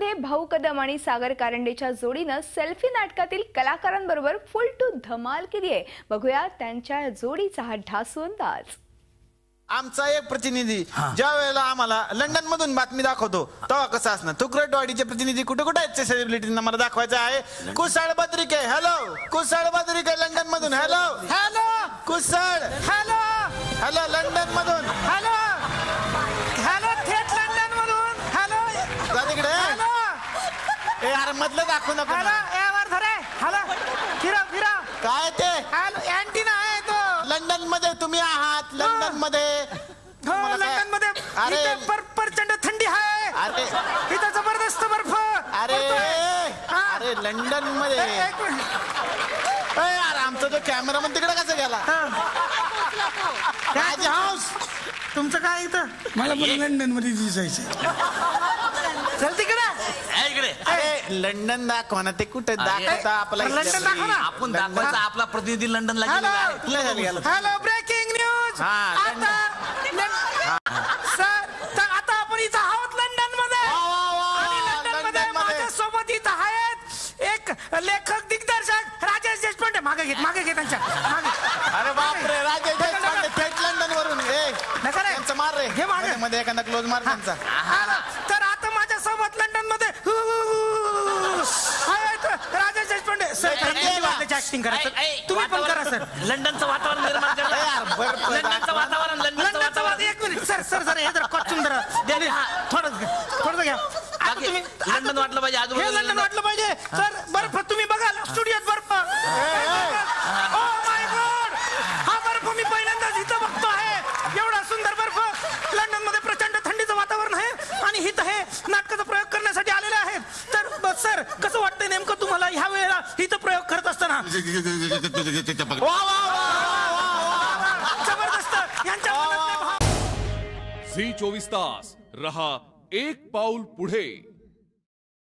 लंडनमध्ये भाऊ कदम आणि सागर कारंडेच्या जोडीनं सेल्फी नाटकातील कलाकारांबरोबर फुल टू धमाल केली आहे। बघूया त्यांच्या जोडीचा हा ढासू अंदाज। आमचा एक प्रतिनिधी ज्या वेळेला आम्हाला लंडन मधून बातमी दाखवतो तेव्हा कसं असणार, तुकरटवाडीचे प्रतिनिधी कुठे कुठे आहेत सेलिब्रिटींना मला दाखवायचं आहे। कुसळ बद्रिके, हॅलो कुसळ बद्रिके लंडन मधून, hello hello Kushal, hello hello London मधून, हॅलो हॅलो थेट लंडन मधून, हॅलो तिकडे ए यार मधलं दाखवू नको, हॅलो फिरा फिरा काय ते, हॅलो अँटीना आहे तो लंडन मध्ये तुम्ही आहात, लंडन मध्ये लंडन मध्ये अरे प्रचंड थंडी आहे, अरे इथं जबरदस्त बर्फ, अरे अरे लंडन मध्ये यार आमचा जो कॅमेरामन तिकडे कसा गेला, राज हाऊस तुमचं काय इथं, मला पण लंडन मध्ये दिसायचं, चल तिकडे इकडे, अरे लंडन दाखवा ना, ते कुठे दाखवता आपला लंडन दाखवा ना, आपण दाखवायचा आपला प्रतिनिधी लंडनला गेला। हॅलो ब्रेकिंग न्यूज, सर आता आपण इथं आहोत लंडन मध्ये, आणि लंडन मध्ये माझ्या सोबत इथं आहेत एक लेखक दिग्दर्शक राजेश देशपांडे, मागे घे त्यांच्या अरे बापरे राजेश देशपांडे थेट लंडन वरून, त्यांचं मार रे हे मागे मध्ये एखादा क्लोज मार त्यांचा। तर आता माझ्या सोबत लंडन मध्ये राजेश देशपांडे ऍक्टिंग करायचं, तुम्ही पण करा सर, लंडनचं वातावरण निर्माण करा यार, लंडनचं वातावरण, लंडनचं वातावरण, एक मिनिट सर सर सर हे जरा कॉस्ट्यूम जरा थोडं घ्या, तुम्ही लंडन वाटलं पाहिजे, आज हे लंडन वाटलं पाहिजे सर, बर्फ तुम्ही बघाल स्टुडिओत बर्फ, ओ माय गॉड हा बर्फ मी पहिल्यांदाच इथं बघतो आहे, एवढा सुंदर बर्फ, लंडन मध्ये प्रचंड थंडीचं वातावरण आहे आणि इथं हे नाटकाचा प्रयोग करण्यासाठी आलेले आहेत, तर सर कसं वाटतंय नेमकं तुम्हाला ह्या वेळेला इथं प्रयोग करत असताना, जबरदस्त यांच्या झी 24 तास रहा एक पाऊल पुढे।